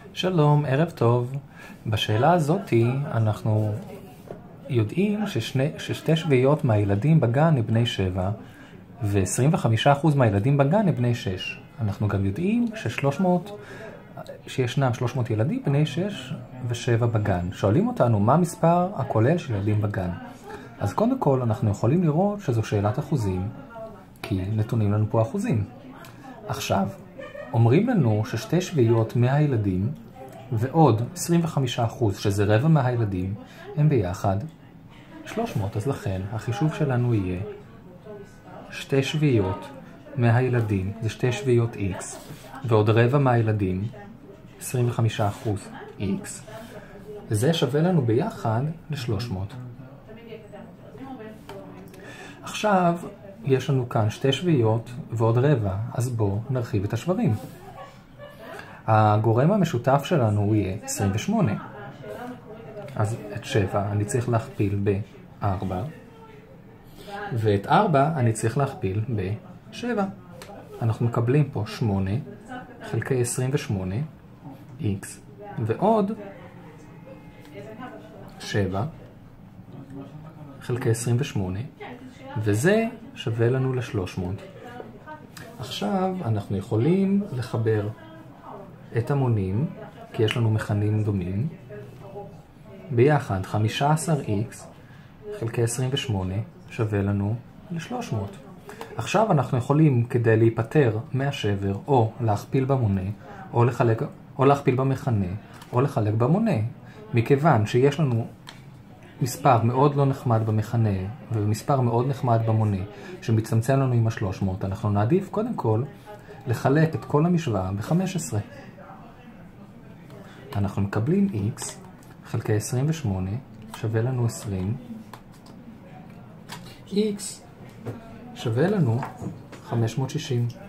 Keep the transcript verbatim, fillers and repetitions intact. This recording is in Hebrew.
שלום, ערב טוב. בשאלה הזאתי אנחנו יודעים ששני, ששתי שביעיות מהילדים בגן הם בני שבע ו-עשרים וחמישה אחוז מהילדים בגן הם בני שש. אנחנו גם יודעים ש-שלוש מאות, שישנם שלוש מאות ילדים בני שש ושבע בגן. שואלים אותנו מה המספר הכולל של ילדים בגן. אז קודם כל אנחנו יכולים לראות שזו שאלת אחוזים, כי נתונים לנו פה אחוזים. עכשיו, אומרים לנו ששתי שביעיות מהילדים ועוד עשרים וחמישה אחוז, שזה רבע מהילדים, הם ביחד שלוש מאות. אז לכן החישוב שלנו יהיה שתי שביעיות מהילדים, זה שתי שביעיות x, ועוד רבע מהילדים, עשרים וחמישה אחוז x. וזה שווה לנו ביחד ל-שלוש מאות. עכשיו יש לנו כאן שתי שביעיות ועוד רבע, אז בואו נרחיב את השברים. הגורם המשותף שלנו הוא יהיה עשרים ושמונה. אז את שבע אני צריך להכפיל ב-ארבע, ואת ארבע אני צריך להכפיל ב-שבע. אנחנו מקבלים פה שמונה חלקי עשרים ושמונה x, ועוד שבע חלקי עשרים ושמונה, וזה שווה לנו ל-שלוש מאות. עכשיו אנחנו יכולים לחבר את המונים, כי יש לנו מכנים דומים, ביחד חמישה עשר x חלקי עשרים ושמונה שווה לנו ל-שלוש מאות. עכשיו אנחנו יכולים, כדי להיפטר מהשבר, או להכפיל במונה, או, לחלק, או להכפיל במכנה, או לחלק במונה. מכיוון שיש לנו מספר מאוד לא נחמד במכנה, ומספר מאוד נחמד במונה, שמצטמצם לנו עם ה-שלוש מאות, אנחנו נעדיף קודם כל לחלק את כל המשוואה ב-חמש עשרה. אנחנו מקבלים x חלקי עשרים ושמונה שווה לנו עשרים, x שווה לנו חמש מאות שישים.